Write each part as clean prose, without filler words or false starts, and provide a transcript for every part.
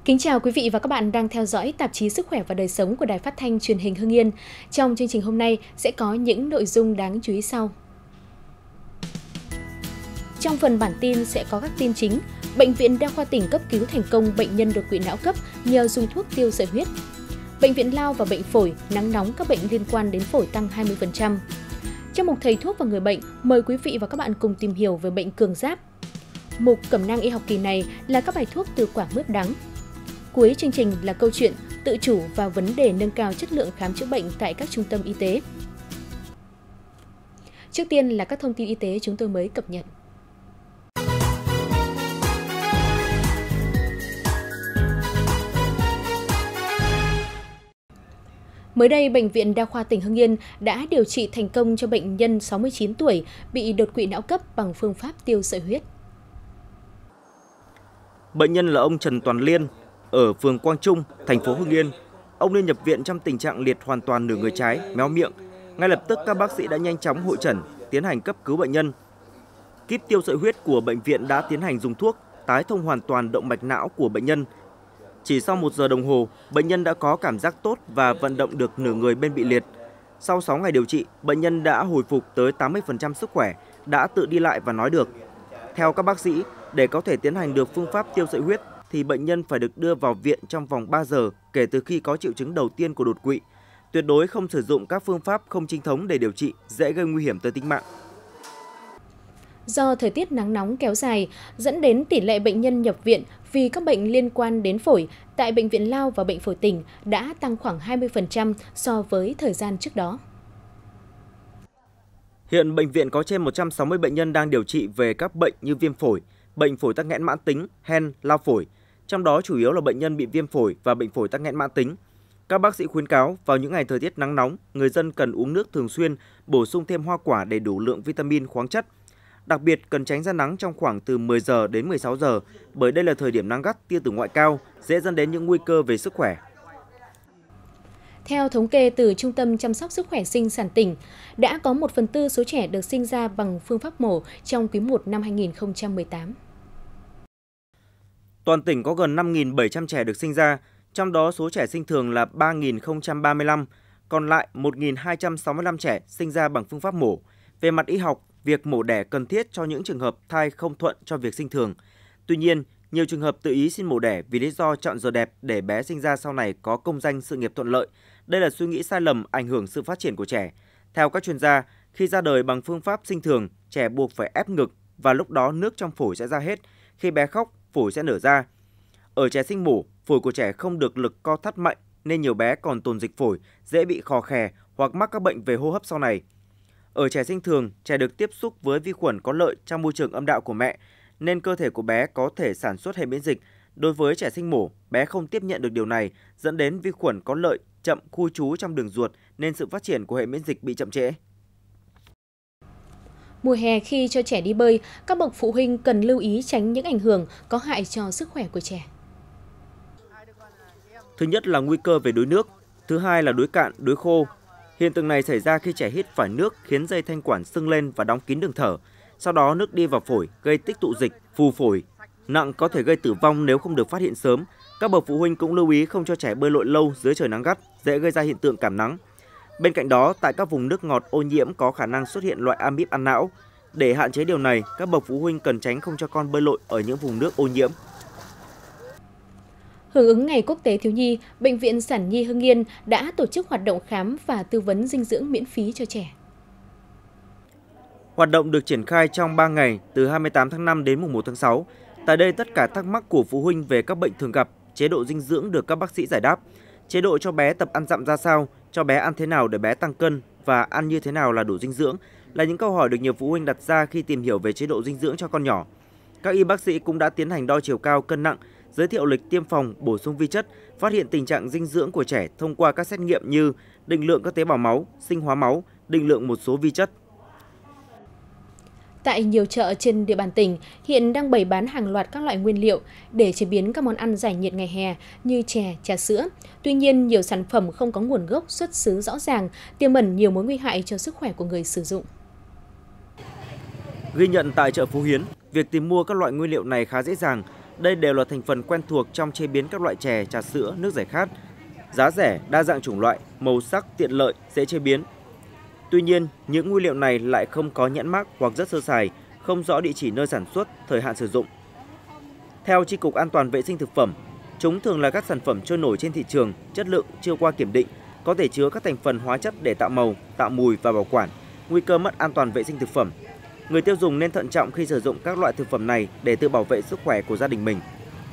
Kính chào quý vị và các bạn đang theo dõi tạp chí Sức khỏe và đời sống của Đài Phát thanh Truyền hình Hưng Yên. Trong chương trình hôm nay sẽ có những nội dung đáng chú ý sau. Trong phần bản tin sẽ có các tin chính. Bệnh viện Đa khoa tỉnh cấp cứu thành công bệnh nhân đột quỵ não cấp nhờ dùng thuốc tiêu sợi huyết. Bệnh viện lao và bệnh phổi, nắng nóng các bệnh liên quan đến phổi tăng 20%. Trong mục Thầy thuốc và người bệnh, mời quý vị và các bạn cùng tìm hiểu về bệnh cường giáp. Mục Cẩm nang y học kỳ này là các bài thuốc từ quả mướp đắng. Cuối chương trình là câu chuyện tự chủ và vấn đề nâng cao chất lượng khám chữa bệnh tại các trung tâm y tế. Trước tiên là các thông tin y tế chúng tôi mới cập nhật. Mới đây, Bệnh viện Đa khoa tỉnh Hưng Yên đã điều trị thành công cho bệnh nhân 69 tuổi bị đột quỵ não cấp bằng phương pháp tiêu sợi huyết. Bệnh nhân là ông Trần Toàn Liên, ở phường Quang Trung, thành phố Hưng Yên. Ông Liên nhập viện trong tình trạng liệt hoàn toàn nửa người trái, méo miệng. Ngay lập tức các bác sĩ đã nhanh chóng hội chẩn, tiến hành cấp cứu bệnh nhân. Kíp tiêu sợi huyết của bệnh viện đã tiến hành dùng thuốc tái thông hoàn toàn động mạch não của bệnh nhân. Chỉ sau 1 giờ đồng hồ, bệnh nhân đã có cảm giác tốt và vận động được nửa người bên bị liệt. Sau 6 ngày điều trị, bệnh nhân đã hồi phục tới 80% sức khỏe, đã tự đi lại và nói được. Theo các bác sĩ, để có thể tiến hành được phương pháp tiêu sợi huyết, thì bệnh nhân phải được đưa vào viện trong vòng 3 giờ kể từ khi có triệu chứng đầu tiên của đột quỵ. Tuyệt đối không sử dụng các phương pháp không chính thống để điều trị, dễ gây nguy hiểm tới tính mạng. Do thời tiết nắng nóng kéo dài, dẫn đến tỷ lệ bệnh nhân nhập viện vì các bệnh liên quan đến phổi tại Bệnh viện Lao và Bệnh phổi tỉnh đã tăng khoảng 20% so với thời gian trước đó. Hiện bệnh viện có trên 160 bệnh nhân đang điều trị về các bệnh như viêm phổi, bệnh phổi tắc nghẽn mãn tính, hen, lao phổi. Trong đó chủ yếu là bệnh nhân bị viêm phổi và bệnh phổi tắc nghẽn mãn tính. Các bác sĩ khuyến cáo vào những ngày thời tiết nắng nóng, người dân cần uống nước thường xuyên, bổ sung thêm hoa quả đầy đủ lượng vitamin, khoáng chất. Đặc biệt cần tránh ra nắng trong khoảng từ 10 giờ đến 16 giờ, bởi đây là thời điểm nắng gắt, tia tử ngoại cao, dễ dẫn đến những nguy cơ về sức khỏe. Theo thống kê từ Trung tâm Chăm sóc Sức khỏe sinh sản tỉnh, đã có 1/4 số trẻ được sinh ra bằng phương pháp mổ trong quý 1 năm 2018. Toàn tỉnh có gần 5.700 trẻ được sinh ra, trong đó số trẻ sinh thường là 3.035, còn lại 1.265 trẻ sinh ra bằng phương pháp mổ. Về mặt y học, việc mổ đẻ cần thiết cho những trường hợp thai không thuận cho việc sinh thường. Tuy nhiên, nhiều trường hợp tự ý xin mổ đẻ vì lý do chọn giờ đẹp để bé sinh ra sau này có công danh sự nghiệp thuận lợi. Đây là suy nghĩ sai lầm ảnh hưởng sự phát triển của trẻ. Theo các chuyên gia, khi ra đời bằng phương pháp sinh thường, trẻ buộc phải ép ngực và lúc đó nước trong phổi sẽ ra hết. Khi bé khóc, phổi sẽ nở ra. Ở trẻ sinh mổ, phổi của trẻ không được lực co thắt mạnh nên nhiều bé còn tồn dịch phổi, dễ bị khò khè hoặc mắc các bệnh về hô hấp sau này. Ở trẻ sinh thường, trẻ được tiếp xúc với vi khuẩn có lợi trong môi trường âm đạo của mẹ, nên cơ thể của bé có thể sản xuất hệ miễn dịch. Đối với trẻ sinh mổ, bé không tiếp nhận được điều này, dẫn đến vi khuẩn có lợi chậm khu trú trong đường ruột nên sự phát triển của hệ miễn dịch bị chậm trễ. Mùa hè khi cho trẻ đi bơi, các bậc phụ huynh cần lưu ý tránh những ảnh hưởng có hại cho sức khỏe của trẻ. Thứ nhất là nguy cơ về đuối nước, thứ hai là đuối cạn, đuối khô. Hiện tượng này xảy ra khi trẻ hít phải nước khiến dây thanh quản sưng lên và đóng kín đường thở. Sau đó nước đi vào phổi, gây tích tụ dịch, phù phổi. Nặng có thể gây tử vong nếu không được phát hiện sớm. Các bậc phụ huynh cũng lưu ý không cho trẻ bơi lội lâu dưới trời nắng gắt, dễ gây ra hiện tượng cảm nắng. Bên cạnh đó, tại các vùng nước ngọt ô nhiễm có khả năng xuất hiện loại amip ăn não. Để hạn chế điều này, các bậc phụ huynh cần tránh không cho con bơi lội ở những vùng nước ô nhiễm. Hưởng ứng Ngày Quốc tế Thiếu nhi, Bệnh viện Sản nhi Hưng Yên đã tổ chức hoạt động khám và tư vấn dinh dưỡng miễn phí cho trẻ. Hoạt động được triển khai trong 3 ngày từ 28 tháng 5 đến mùng 1 tháng 6. Tại đây, tất cả thắc mắc của phụ huynh về các bệnh thường gặp, chế độ dinh dưỡng được các bác sĩ giải đáp. Chế độ cho bé tập ăn dặm ra sao, cho bé ăn thế nào để bé tăng cân và ăn như thế nào là đủ dinh dưỡng là những câu hỏi được nhiều phụ huynh đặt ra khi tìm hiểu về chế độ dinh dưỡng cho con nhỏ. Các y bác sĩ cũng đã tiến hành đo chiều cao, cân nặng, giới thiệu lịch tiêm phòng, bổ sung vi chất, phát hiện tình trạng dinh dưỡng của trẻ thông qua các xét nghiệm như định lượng các tế bào máu, sinh hóa máu, định lượng một số vi chất. Tại nhiều chợ trên địa bàn tỉnh, hiện đang bày bán hàng loạt các loại nguyên liệu để chế biến các món ăn giải nhiệt ngày hè như chè, trà sữa. Tuy nhiên, nhiều sản phẩm không có nguồn gốc xuất xứ rõ ràng, tiềm ẩn nhiều mối nguy hại cho sức khỏe của người sử dụng. Ghi nhận tại chợ Phú Hiến, việc tìm mua các loại nguyên liệu này khá dễ dàng. Đây đều là thành phần quen thuộc trong chế biến các loại chè, trà sữa, nước giải khát. Giá rẻ, đa dạng chủng loại, màu sắc tiện lợi, dễ chế biến. Tuy nhiên, những nguyên liệu này lại không có nhãn mác hoặc rất sơ sài, không rõ địa chỉ nơi sản xuất, thời hạn sử dụng. Theo Chi cục An toàn vệ sinh thực phẩm, chúng thường là các sản phẩm trôi nổi trên thị trường, chất lượng chưa qua kiểm định, có thể chứa các thành phần hóa chất để tạo màu, tạo mùi và bảo quản, nguy cơ mất an toàn vệ sinh thực phẩm. Người tiêu dùng nên thận trọng khi sử dụng các loại thực phẩm này để tự bảo vệ sức khỏe của gia đình mình.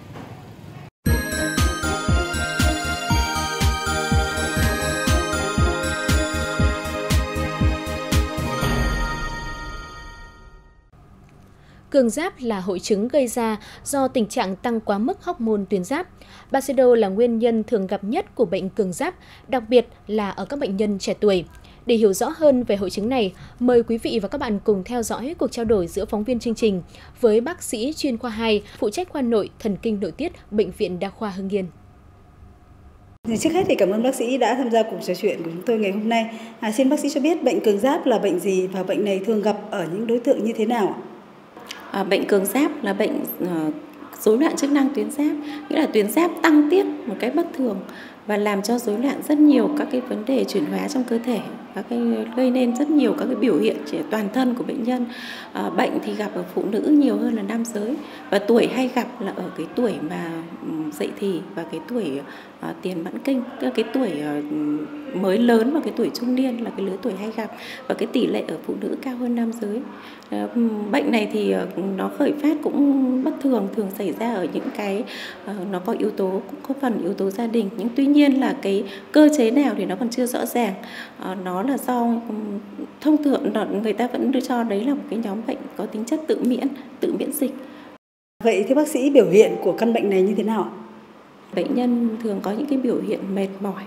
Cường giáp là hội chứng gây ra do tình trạng tăng quá mức hormone tuyến giáp. Basedow là nguyên nhân thường gặp nhất của bệnh cường giáp, đặc biệt là ở các bệnh nhân trẻ tuổi. Để hiểu rõ hơn về hội chứng này, mời quý vị và các bạn cùng theo dõi cuộc trao đổi giữa phóng viên chương trình với bác sĩ chuyên khoa 2, phụ trách khoa nội thần kinh nội tiết, Bệnh viện Đa khoa Hưng Yên. Trước hết thì cảm ơn bác sĩ đã tham gia cuộc trò chuyện của chúng tôi ngày hôm nay. Xin bác sĩ cho biết bệnh cường giáp là bệnh gì và bệnh này thường gặp ở những đối tượng như thế nào? Bệnh cường giáp là bệnh rối loạn chức năng tuyến giáp, nghĩa là tuyến giáp tăng tiết một cách bất thường và làm cho rối loạn rất nhiều các cái vấn đề chuyển hóa trong cơ thể, gây nên rất nhiều các cái biểu hiện toàn thân của bệnh nhân. Bệnh thì gặp ở phụ nữ nhiều hơn là nam giới, và tuổi hay gặp là ở cái tuổi mà dậy thì và cái tuổi tiền mãn kinh, cái tuổi mới lớn và cái tuổi trung niên là cái lứa tuổi hay gặp, và cái tỷ lệ ở phụ nữ cao hơn nam giới. Bệnh này thì nó khởi phát cũng bất thường, thường xảy ra ở những cái nó có yếu tố, cũng có phần yếu tố gia đình, nhưng tuy nhiên là cái cơ chế nào thì nó còn chưa rõ ràng. Nó là do thông thường người ta vẫn đưa cho đấy là một cái nhóm bệnh có tính chất tự miễn dịch. Vậy thưa bác sĩ, biểu hiện của căn bệnh này như thế nào ạ? Bệnh nhân thường có những cái biểu hiện mệt mỏi,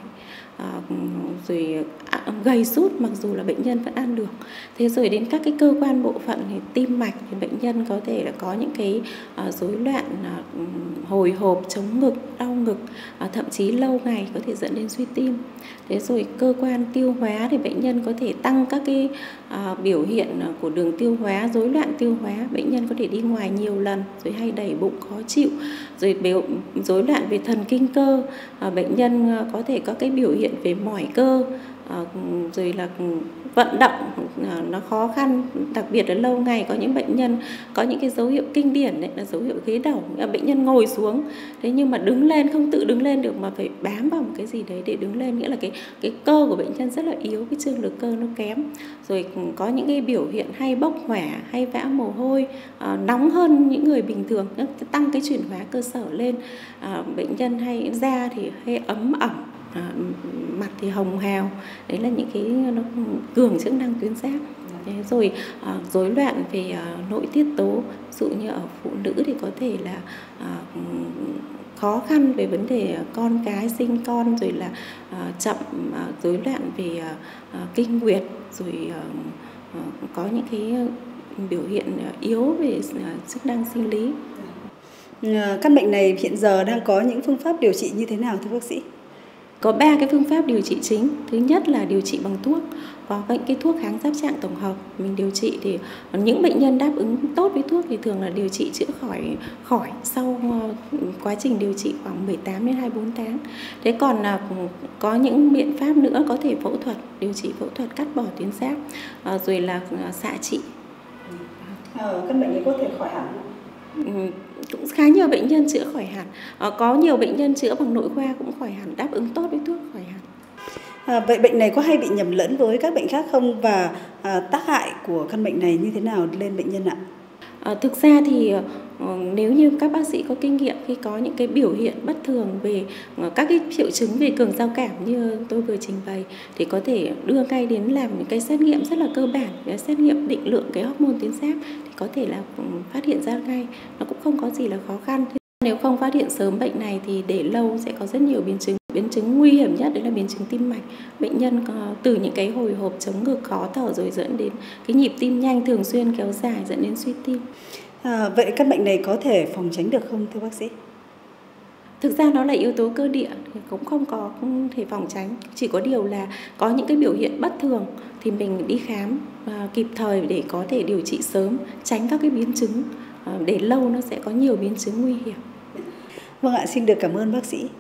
rồi gầy sút mặc dù là bệnh nhân vẫn ăn được. Thế rồi đến các cái cơ quan bộ phận thì tim mạch thì bệnh nhân có thể là có những cái rối loạn hồi hộp, chống ngực, đau ngực, thậm chí lâu ngày có thể dẫn đến suy tim. Thế rồi cơ quan tiêu hóa thì bệnh nhân có thể tăng các cái biểu hiện của đường tiêu hóa, rối loạn tiêu hóa, bệnh nhân có thể đi ngoài nhiều lần, rồi hay đầy bụng khó chịu, rồi rối loạn về thần kinh cơ, bệnh nhân có thể có cái biểu hiện về mỏi cơ, rồi là vận động nó khó khăn, đặc biệt là lâu ngày có những bệnh nhân có những cái dấu hiệu kinh điển đấy là dấu hiệu ghế đầu, bệnh nhân ngồi xuống thế nhưng mà đứng lên không tự đứng lên được mà phải bám vào một cái gì đấy để đứng lên, nghĩa là cái cơ của bệnh nhân rất là yếu, cái trương lực cơ nó kém. Rồi có những cái biểu hiện hay bốc hỏa, hay vã mồ hôi, nóng hơn những người bình thường, tăng cái chuyển hóa cơ sở lên. Bệnh nhân hay da thì hay ấm ẩm, mặt thì hồng hào, đấy là những cái nó cường chức năng tuyến giáp. Rồi rối loạn về nội tiết tố, ví dụ như ở phụ nữ thì có thể là khó khăn về vấn đề con cái, sinh con, rồi là chậm, rối loạn về kinh nguyệt, rồi có những cái biểu hiện yếu về chức năng sinh lý. Căn bệnh này hiện giờ đang có những phương pháp điều trị như thế nào thưa bác sĩ? Có 3 cái phương pháp điều trị chính. Thứ nhất là điều trị bằng thuốc. Có những cái thuốc kháng giáp trạng tổng hợp mình điều trị, thì những bệnh nhân đáp ứng tốt với thuốc thì thường là điều trị chữa khỏi sau quá trình điều trị khoảng 18 đến 24 tháng. Thế còn có những biện pháp nữa, có thể phẫu thuật, điều trị phẫu thuật cắt bỏ tuyến giáp, rồi là xạ trị. Căn bệnh này có thể khỏi hẳn? Cũng khá nhiều bệnh nhân chữa khỏi hẳn, có nhiều bệnh nhân chữa bằng nội khoa cũng khỏi hẳn, đáp ứng tốt với thuốc khỏi hẳn. Vậy bệnh này có hay bị nhầm lẫn với các bệnh khác không, và tác hại của căn bệnh này như thế nào lên bệnh nhân ạ? Thực ra thì nếu như các bác sĩ có kinh nghiệm khi có những cái biểu hiện bất thường về các cái triệu chứng về cường giao cảm như tôi vừa trình bày, thì có thể đưa ngay đến làm những cái xét nghiệm rất là cơ bản, cái xét nghiệm định lượng cái hormone tuyến giáp thì có thể là phát hiện ra ngay, nó cũng không có gì là khó khăn. Nếu không phát hiện sớm bệnh này thì để lâu sẽ có rất nhiều biến chứng. Biến chứng nguy hiểm nhất đấy là biến chứng tim mạch. Bệnh nhân có từ những cái hồi hộp, chống ngực, khó thở, rồi dẫn đến cái nhịp tim nhanh thường xuyên kéo dài dẫn đến suy tim. Vậy căn bệnh này có thể phòng tránh được không thưa bác sĩ? Thực ra nó là yếu tố cơ địa, cũng không thể phòng tránh. Chỉ có điều là có những cái biểu hiện bất thường thì mình đi khám kịp thời để có thể điều trị sớm, tránh các cái biến chứng để lâu nó sẽ có nhiều biến chứng nguy hiểm. Vâng ạ, xin được cảm ơn bác sĩ.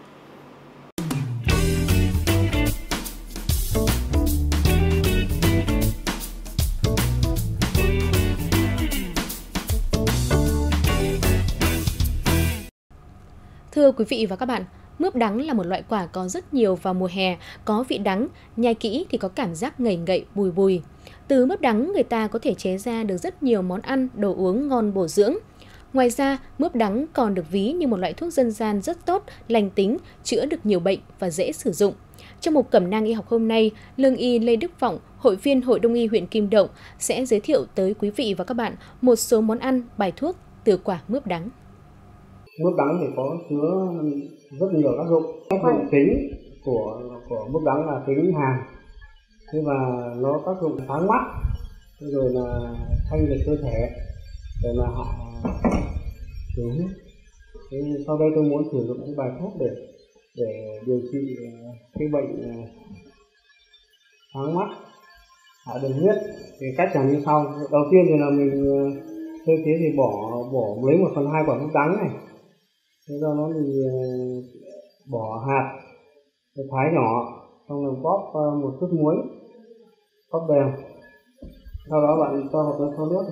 Thưa quý vị và các bạn, mướp đắng là một loại quả có rất nhiều vào mùa hè, có vị đắng, nhai kỹ thì có cảm giác ngậy ngậy, bùi bùi. Từ mướp đắng người ta có thể chế ra được rất nhiều món ăn, đồ uống ngon bổ dưỡng. Ngoài ra, mướp đắng còn được ví như một loại thuốc dân gian rất tốt, lành tính, chữa được nhiều bệnh và dễ sử dụng. Trong mục Cẩm nang y học hôm nay, Lương y Lê Đức Vọng, hội viên Hội Đông y huyện Kim Động sẽ giới thiệu tới quý vị và các bạn một số món ăn, bài thuốc từ quả mướp đắng. Mướp đắng thì có chứa rất nhiều tác dụng. Tác dụng chính của mướp đắng là tính hàn, thế và nó tác dụng sáng mắt, rồi là thanh liệt cơ thể, rồi là hạ đường huyết. Sau đây tôi muốn sử dụng cái bài thuốc để điều trị cái bệnh sáng mắt, hạ đường huyết. Thì cách làm như sau. Đầu tiên thì là mình sơ chế thì bỏ lấy 1/2 quả mướp đắng này. Thế do nó mình bỏ hạt, thái nhỏ, xong rồi bóp một chút muối, bóp đều. Sau đó bạn cho vào cái nước.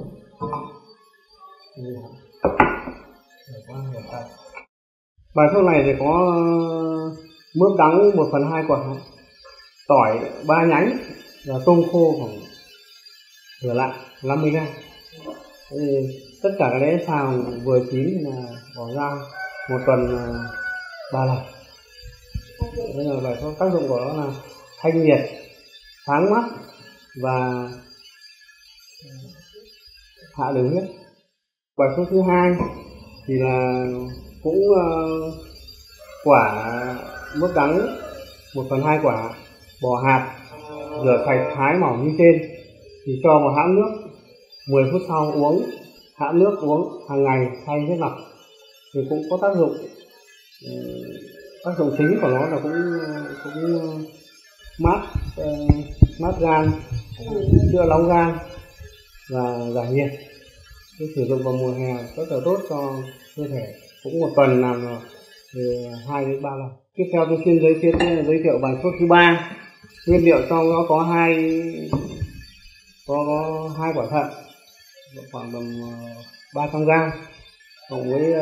Bài thuốc này thì có mướp đắng 1/2 quả, tỏi 3 nhánh và tôm khô khoảng rửa lại 50 g. Tất cả cái đấy xào vừa chín là bỏ ra 1 tuần 3 lần. Bây giờ bài thuốc tác dụng của nó là thanh nhiệt, sáng mắt và hạ đường huyết. Bài thuốc thứ hai thì là cũng quả mướp đắng 1/2 quả, bỏ hạt, rửa sạch, thái mỏng như trên, thì cho vào hãm nước, 10 phút sau uống. Hãm nước uống hàng ngày thay huyết lọc thì cũng có tác dụng. Tác dụng chính của nó là cũng mát gan, chữa nóng gan và giải nhiệt. Cái sử dụng vào mùa hè rất là tốt cho cơ thể, cũng 1 tuần làm 2 đến 3 lần. Tiếp theo tôi xin giới thiệu bài thuốc thứ 3. Nguyên liệu trong nó có hai quả thận, khoảng tầm 300 g, cộng với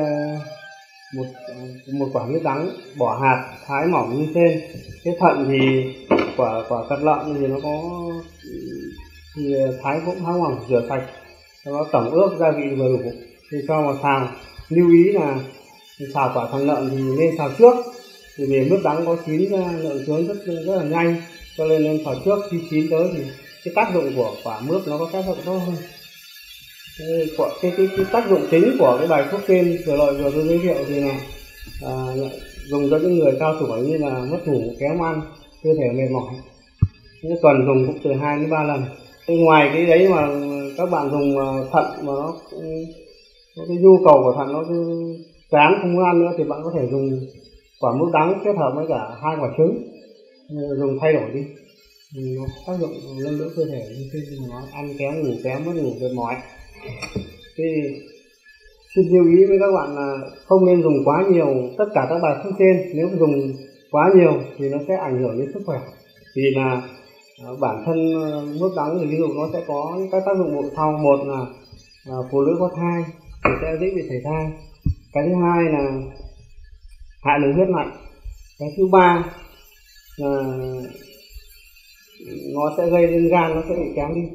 một quả mướp đắng, bỏ hạt, thái mỏng như trên. Cái thận thì quả thận lợn thì nó có thì thái cũng thái mỏng, rửa sạch, sau đó tẩm ướp gia vị vừa đủ thì cho vào xào. Lưu ý là xào quả thận lợn thì nên xào trước, vì mướp đắng có chín lượng chướng rất là nhanh, cho nên xào trước. Khi chín tới thì cái tác dụng của quả mướp nó có tác dụng tốt hơn. Cái tác dụng chính của cái bài thuốc trên vừa tôi giới thiệu thì là dùng cho những người cao tuổi như là mất ngủ, kém ăn, cơ thể mệt mỏi. Tuần dùng cũng từ 2 đến 3 lần. Ngoài cái đấy mà các bạn dùng thận mà nó cái nhu cầu của thận nó cứ chán không muốn ăn nữa thì bạn có thể dùng quả mướp đắng kết hợp với cả 2 quả trứng, dùng thay đổi đi. Nó tác dụng nâng đỡ cơ thể như thế, nó ăn kém, ngủ kém, mất ngủ, mệt mỏi. Thì xin lưu ý với các bạn là không nên dùng quá nhiều tất cả các bài thuốc trên. Nếu dùng quá nhiều thì nó sẽ ảnh hưởng đến sức khỏe. Vì là bản thân mướp đắng thì ví dụ nó sẽ có các tác dụng phụ sau. Một là phụ nữ có thai thì sẽ dễ bị sảy thai. Cái thứ hai là hạ đường huyết mạnh. Cái thứ ba là nó sẽ gây lên gan, nó sẽ bị kém đi.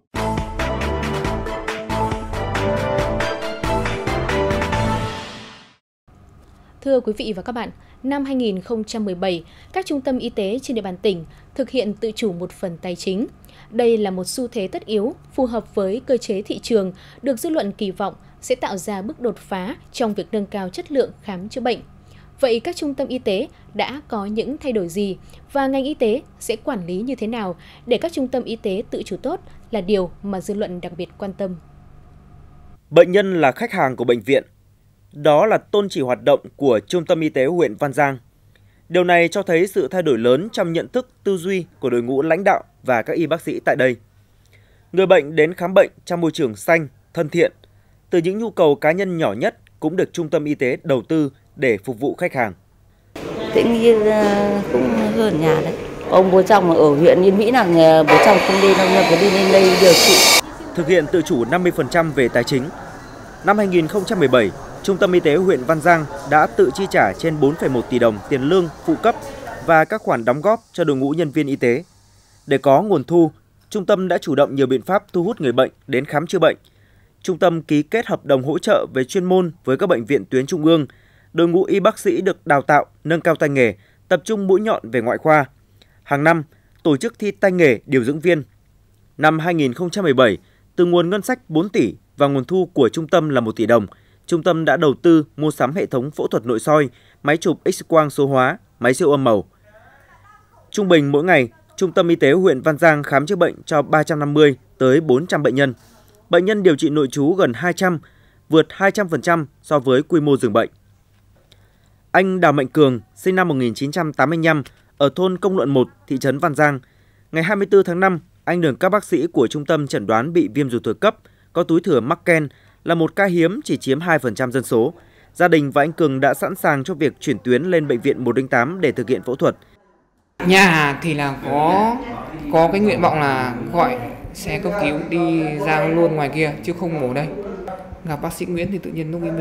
Thưa quý vị và các bạn, năm 2017, các trung tâm y tế trên địa bàn tỉnh thực hiện tự chủ một phần tài chính. Đây là một xu thế tất yếu, phù hợp với cơ chế thị trường, được dư luận kỳ vọng sẽ tạo ra bước đột phá trong việc nâng cao chất lượng khám chữa bệnh. Vậy các trung tâm y tế đã có những thay đổi gì và ngành y tế sẽ quản lý như thế nào để các trung tâm y tế tự chủ tốt là điều mà dư luận đặc biệt quan tâm. Bệnh nhân là khách hàng của bệnh viện. Đó là tôn chỉ hoạt động của Trung tâm Y tế huyện Văn Giang. Điều này cho thấy sự thay đổi lớn trong nhận thức, tư duy của đội ngũ lãnh đạo và các y bác sĩ tại đây. Người bệnh đến khám bệnh trong môi trường xanh, thân thiện. từ những nhu cầu cá nhân nhỏ nhất cũng được trung tâm y tế đầu tư để phục vụ khách hàng. Tĩnh Nhi cũng hơn nhà đấy. Ông bố chồng ở huyện Yên Mỹ là bố chồng không đi đâu, phải đi lên đây điều trị. Thực hiện tự chủ 50% về tài chính. Năm 2017, Trung tâm Y tế huyện Văn Giang đã tự chi trả trên 4,1 tỷ đồng tiền lương phụ cấp và các khoản đóng góp cho đội ngũ nhân viên y tế. Để có nguồn thu, trung tâm đã chủ động nhiều biện pháp thu hút người bệnh đến khám chữa bệnh. Trung tâm ký kết hợp đồng hỗ trợ về chuyên môn với các bệnh viện tuyến trung ương. Đội ngũ y bác sĩ được đào tạo, nâng cao tay nghề, tập trung mũi nhọn về ngoại khoa. Hàng năm, tổ chức thi tay nghề điều dưỡng viên. Năm 2017, từ nguồn ngân sách 4 tỷ và nguồn thu của trung tâm là 1 tỷ đồng, trung tâm đã đầu tư mua sắm hệ thống phẫu thuật nội soi, máy chụp X-quang số hóa, máy siêu âm màu. Trung bình mỗi ngày, Trung tâm Y tế huyện Văn Giang khám chữa bệnh cho 350 tới 400 bệnh nhân. Bệnh nhân điều trị nội trú gần 200, vượt 200% so với quy mô giường bệnh. Anh Đào Mạnh Cường, sinh năm 1985, ở thôn Công Luận 1, thị trấn Văn Giang. Ngày 24 tháng 5, anh được các bác sĩ của trung tâm chẩn đoán bị viêm ruột thừa cấp, có túi thừa Merkel, là một ca hiếm chỉ chiếm 2% dân số. Gia đình và anh Cường đã sẵn sàng cho việc chuyển tuyến lên bệnh viện 108 để thực hiện phẫu thuật. Nhà thì là có cái nguyện vọng là gọi xe cấp cứu đi ra luôn ngoài kia chứ không mổ đây. Gặp bác sĩ Nguyễn thì tự nhiên lúc ấy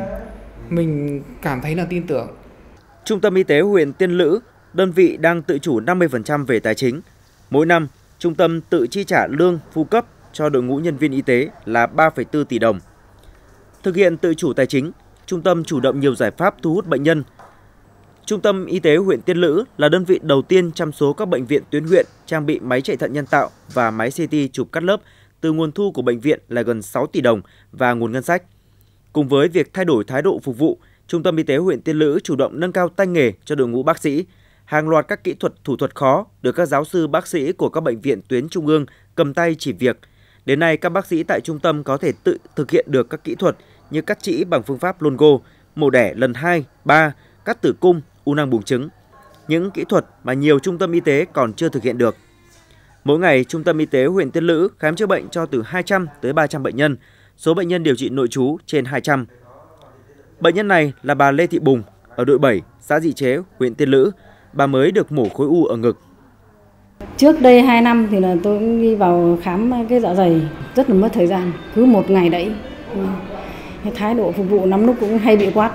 mình cảm thấy là tin tưởng. Trung tâm Y tế huyện Tiên Lữ, đơn vị đang tự chủ 50% về tài chính. Mỗi năm, trung tâm tự chi trả lương phụ cấp cho đội ngũ nhân viên y tế là 3,4 tỷ đồng. Thực hiện tự chủ tài chính, trung tâm chủ động nhiều giải pháp thu hút bệnh nhân. Trung tâm Y tế huyện Tiên Lữ là đơn vị đầu tiên trong số các bệnh viện tuyến huyện trang bị máy chạy thận nhân tạo và máy CT chụp cắt lớp từ nguồn thu của bệnh viện là gần 6 tỷ đồng và nguồn ngân sách. Cùng với việc thay đổi thái độ phục vụ, Trung tâm Y tế huyện Tiên Lữ chủ động nâng cao tay nghề cho đội ngũ bác sĩ. Hàng loạt các kỹ thuật thủ thuật khó được các giáo sư bác sĩ của các bệnh viện tuyến trung ương cầm tay chỉ việc. Đến nay, các bác sĩ tại trung tâm có thể tự thực hiện được các kỹ thuật như cắt trĩ bằng phương pháp Longo, mổ đẻ lần 2, 3, cắt tử cung, u nang buồng trứng. Những kỹ thuật mà nhiều trung tâm y tế còn chưa thực hiện được. Mỗi ngày, Trung tâm Y tế huyện Tiên Lữ khám chữa bệnh cho từ 200 tới 300 bệnh nhân, số bệnh nhân điều trị nội trú trên 200. Bệnh nhân này là bà Lê Thị Bùng, ở đội 7, xã Dị Chế, huyện Tiên Lữ. Bà mới được mổ khối u ở ngực. Trước đây 2 năm thì là tôi cũng đi vào khám cái dạ dày, rất là mất thời gian, cứ một ngày đấy. Cái thái độ phục vụ lắm lúc cũng hay bị quát.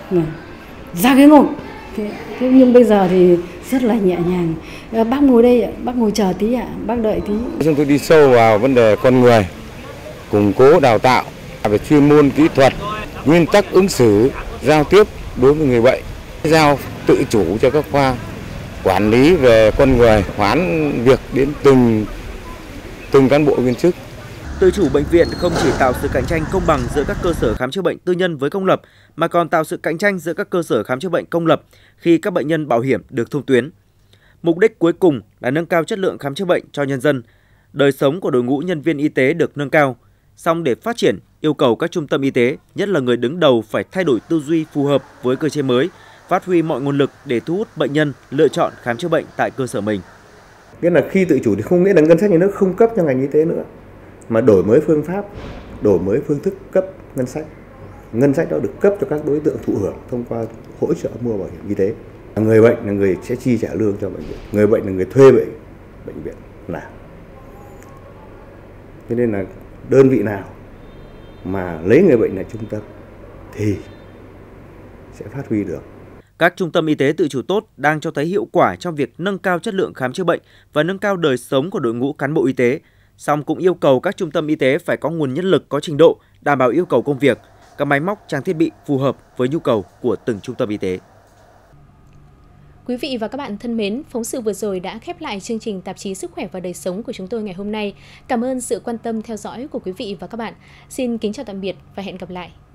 Ra cái ngồi. Thế nhưng bây giờ thì rất là nhẹ nhàng. Bác ngồi đây ạ, bác ngồi chờ tí ạ, bác đợi tí. Chúng tôi đi sâu vào vấn đề con người, củng cố đào tạo về chuyên môn kỹ thuật, nguyên tắc ứng xử, giao tiếp đối với người bệnh, giao tự chủ cho các khoa, quản lý về con người, khoán việc đến từng cán bộ viên chức. Tự chủ bệnh viện không chỉ tạo sự cạnh tranh công bằng giữa các cơ sở khám chữa bệnh tư nhân với công lập, mà còn tạo sự cạnh tranh giữa các cơ sở khám chữa bệnh công lập khi các bệnh nhân bảo hiểm được thông tuyến. Mục đích cuối cùng là nâng cao chất lượng khám chữa bệnh cho nhân dân. Đời sống của đội ngũ nhân viên y tế được nâng cao. Song để phát triển, yêu cầu các trung tâm y tế, nhất là người đứng đầu phải thay đổi tư duy phù hợp với cơ chế mới, phát huy mọi nguồn lực để thu hút bệnh nhân lựa chọn khám chữa bệnh tại cơ sở mình. Nghĩa là khi tự chủ thì không nghĩa là ngân sách nhà nước không cấp cho ngành y tế nữa, mà đổi mới phương pháp, đổi mới phương thức cấp ngân sách. Ngân sách đó được cấp cho các đối tượng thụ hưởng thông qua hỗ trợ mua bảo hiểm y tế. Người bệnh là người sẽ chi trả lương cho bệnh viện, người bệnh là người thuê bệnh viện làm. Cho nên là đơn vị nào mà lấy người bệnh là trung tâm thì sẽ phát huy được. Các trung tâm y tế tự chủ tốt đang cho thấy hiệu quả trong việc nâng cao chất lượng khám chữa bệnh và nâng cao đời sống của đội ngũ cán bộ y tế. Song cũng yêu cầu các trung tâm y tế phải có nguồn nhân lực có trình độ, đảm bảo yêu cầu công việc, các máy móc, trang thiết bị phù hợp với nhu cầu của từng trung tâm y tế. Quý vị và các bạn thân mến, phóng sự vừa rồi đã khép lại chương trình tạp chí Sức khỏe và đời sống của chúng tôi ngày hôm nay. Cảm ơn sự quan tâm theo dõi của quý vị và các bạn. Xin kính chào tạm biệt và hẹn gặp lại.